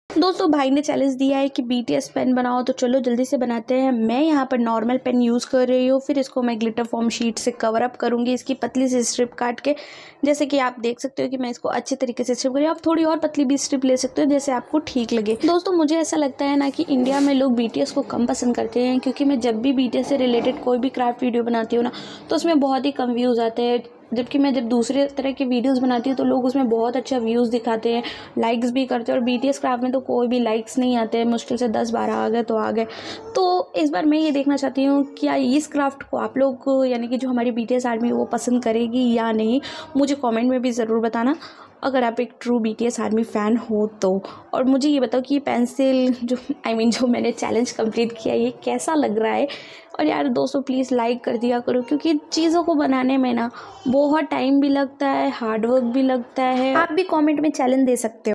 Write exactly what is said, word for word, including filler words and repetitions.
दोस्तों भाई ने चैलेंज दिया है कि बीटीएस पेन बनाओ, तो चलो जल्दी से बनाते हैं। मैं यहाँ पर नॉर्मल पेन यूज़ कर रही हूँ, फिर इसको मैं ग्लिटर फॉर्म शीट से कवर अप करूँगी इसकी पतली सी स्ट्रिप काट के। जैसे कि आप देख सकते हो कि मैं इसको अच्छे तरीके से स्ट्रिप करी। आप थोड़ी और पतली भी स्ट्रिप ले सकते हो जैसे आपको ठीक लगे। दोस्तों मुझे ऐसा लगता है ना कि इंडिया में लोग बीटीएस को कम पसंद करते हैं, क्योंकि मैं जब भी बीटीएस से रिलेटेड कोई भी क्राफ्ट वीडियो बनाती हूँ ना, तो उसमें बहुत ही कम व्यूज़ आते हैं। जबकि मैं जब दूसरे तरह के वीडियोस बनाती हूँ तो लोग उसमें बहुत अच्छा व्यूज़ दिखाते हैं, लाइक्स भी करते हैं। और बीटीएस क्राफ्ट में तो कोई भी लाइक्स नहीं आते हैं, मुश्किल से दस बारह आ गए तो आ गए। तो इस बार मैं ये देखना चाहती हूँ क्या इस क्राफ्ट को आप लोग यानी कि जो हमारी बीटीएस आर्मी वो पसंद करेगी या नहीं। मुझे कमेंट में भी ज़रूर बताना अगर आप एक ट्रू बीटीएस आर्मी फ़ैन हो तो। और मुझे ये बताओ कि ये पेंसिल जो आई I मीन mean, जो मैंने चैलेंज कंप्लीट किया ये कैसा लग रहा है। और यार दोस्तों प्लीज़ लाइक कर दिया करो, क्योंकि चीज़ों को बनाने में ना बहुत टाइम भी लगता है, हार्ड वर्क भी लगता है। आप भी कमेंट में चैलेंज दे सकते हो।